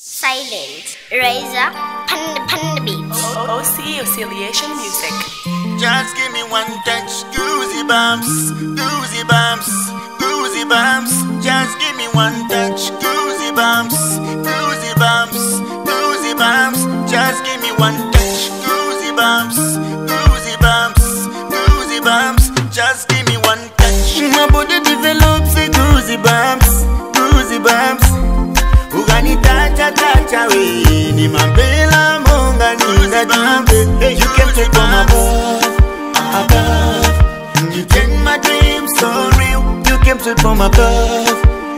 Silent Razor Panda Beats. OC Oscillation Music. Just give me one touch, Goosey Bumps, Goosey Bumps, Goosey Bumps. Just give me one touch, Goosey Bumps, Goosey Bumps, Goosey Bumps. Just give me one touch, Goosey Bumps, Goosey Bumps, Goosey Bumps. Just give me one touch. My body develops a Goosey Bumps, Goosey Bumps. Ugani tacha we ni mambela monga ni ngajimbe. You can take from above. You take my dreams so real. You came straight from above.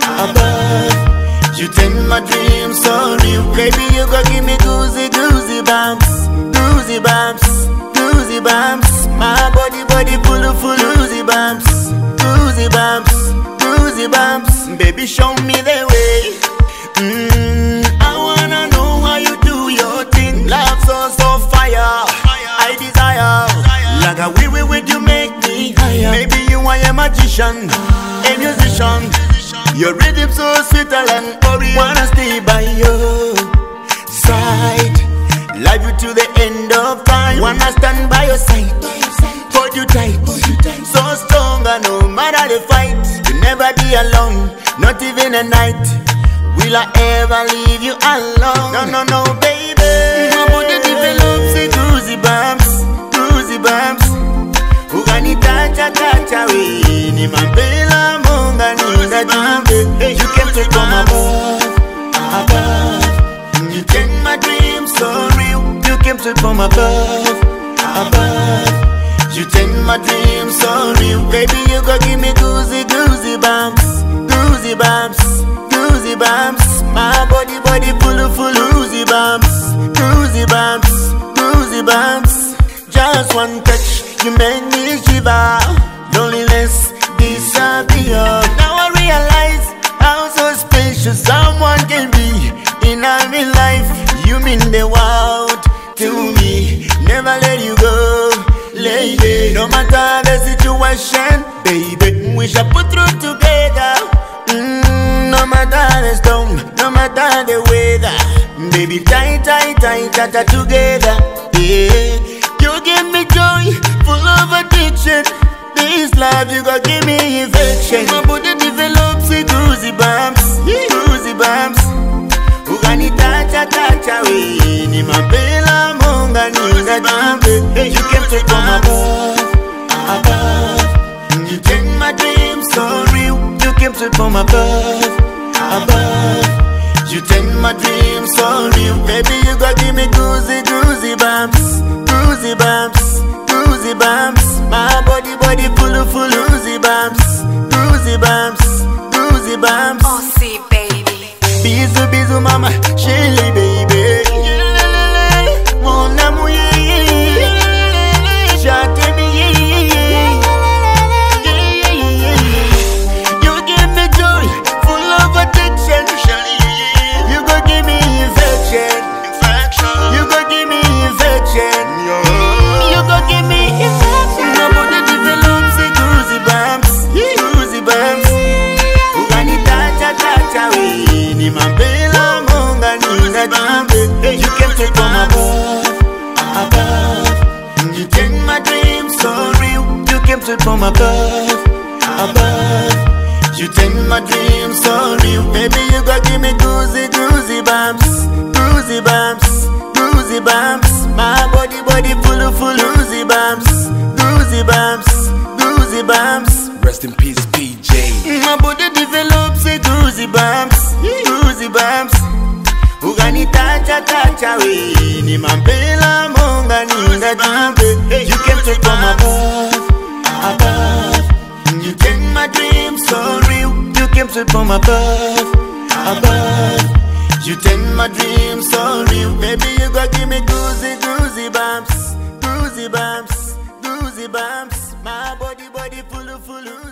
You take my dreams so real. Baby, you go give me goosey bumps, goosey bumps, goosey bumps. My body full of goosey bumps, goosey bumps, goosey bumps. Baby, show me the way. I wanna know how you do your thing. Love so fire. I desire. Like a wee with you make me higher. Maybe you are a magician, a musician. Your rhythm so sweet and Oreo. Wanna stay by your side, love you to the end of time. Wanna stand by your side, hold you tight, so strong and no matter the fight. You'll never be alone, not even a night. Will I ever leave you alone? No, baby. My body develops a goosey bumps, goosey bumps. Ugani tacha we ni mambela monga ni ngajimbe. You came straight from above. You take my dreams so real. You came straight from above. You take my dreams so real. Baby, you go give me goosey bumps, goosey bumps, goosey bumps. My body full of goosey bumps, goosey bumps, goosey bumps. Just one touch, you make me shiver. Loneliness disappear. Now I realize how so special someone can be in my life. You mean the world to me. Never let you go, lady. No matter the situation, baby, we shall put through together. No matter the storm, no matter the weather, baby, tight together. Yeah, you give me joy, full of addiction. This love you gon' give me infection. My body develops a goosey bumps, goosey bumps. Ugani tacha we ni mambela monga ni ngajimbe. You came straight from above. You take my dreams so real. You came straight from above. You take my dreams so real. Baby, you gon' give me goosey bumps, goosey bumps, goosey bumps. My body full of goosey bumps, goosey bumps, goosey bumps. CDBaby. Bisou mama, chérie baby. Mon amour, j'attends you give me joy, full of addiction. You go give me infection. You go give me infection. You go give me infection. My body develops a goosey bumps, goosey bumps. Ugani tacha we ni mambela monga ni ngajimbe. You came straight from above. You take my dreams so real. You came straight from above. You take my dreams so real. Baby, you go give me goosey bumps, goosey bumps, goosey bumps. My body full of goosey bumps, goosey bumps, goosey bumps. Rest in peace, PJ. My body develops a goosey bumps, goosey bumps. Ugani tacha we ni mambela monga ni ngajimbe. You came straight from above. You take my dreams so real. You came straight from above. You take my dreams so real. Baby, you go give me goosey bumps, goosey bumps, goosey bumps. My body full of